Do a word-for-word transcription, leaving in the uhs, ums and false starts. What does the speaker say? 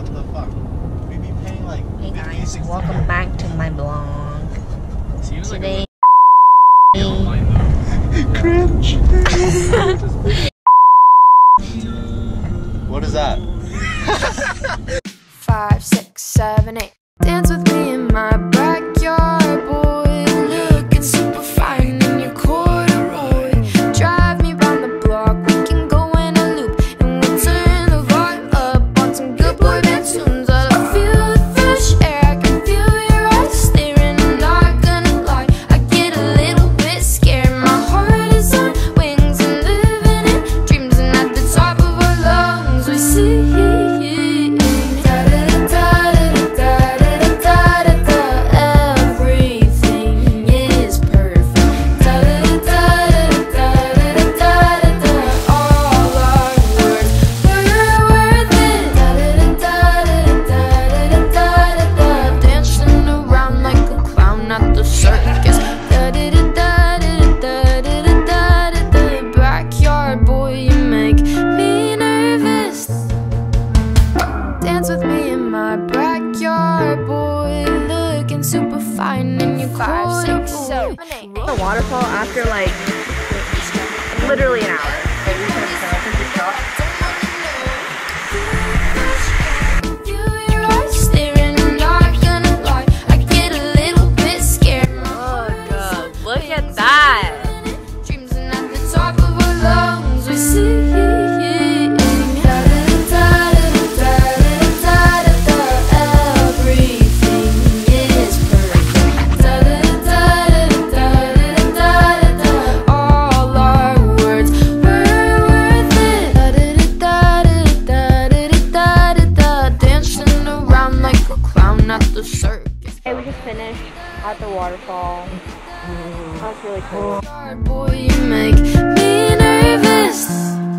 the fuck? We be paying like Hey fifty, guys, sixty welcome back to my blog. Seems Today, like a cringe. What is that? Five, six, seven, eight. Dance with me in my backyard, boy. Looking super fine in your corduroy. Drive me round the block, we can go in a loop, and we'll turn the vibe up on some good boy band tunes. I feel the fresh air, I can feel your eyes staring. I'm not gonna lie, I get a little bit scared. My heart is on wings and living in dreams, and at the top of our lungs we see. Dance with me in my backyard, boy. Looking super fine in your five, six, seven, eight. the waterfall after like literally an hour. Feel your eyes staring, I'm not gonna lie, I get a little bit scared. Oh god, look at that. Dreams, and at the top of our lungs we see. Hey, we just finished at the waterfall. That was really cool. Boy, you make me nervous.